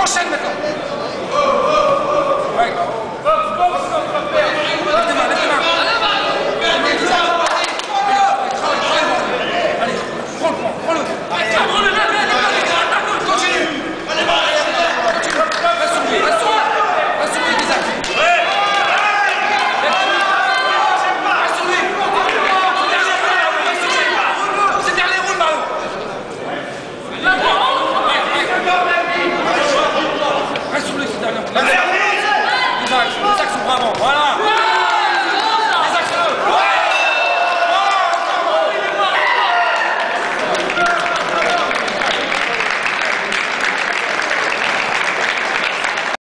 Enchaîne maintenant. Ouais. Lève tes mains, lève tes mains. Allez, prends-le. Continue. Reste sur lui, Isaac. Reste sur lui. C'est le dernier roule, Mario. Reste sur lui, c'est le dernier roule. Isaac, sont bravants, voilà.